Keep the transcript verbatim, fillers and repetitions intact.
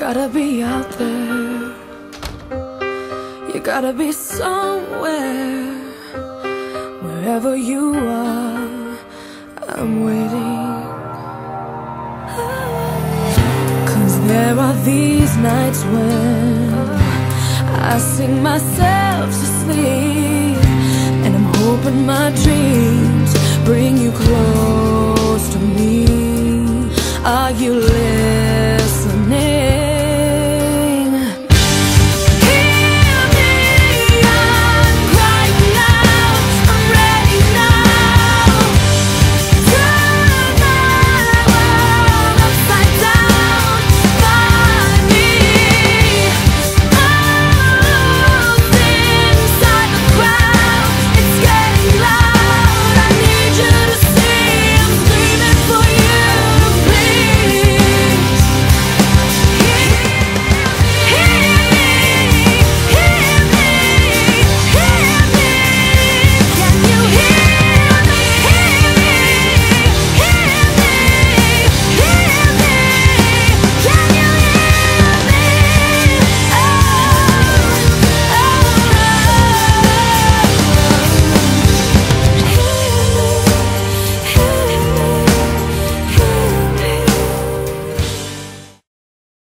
gotta be out there. You gotta be somewhere. Wherever you are, I'm waiting. 'Cause there are these nights when I sing myself to sleep, and I'm hoping my dreams bring you close to me. Are you listening?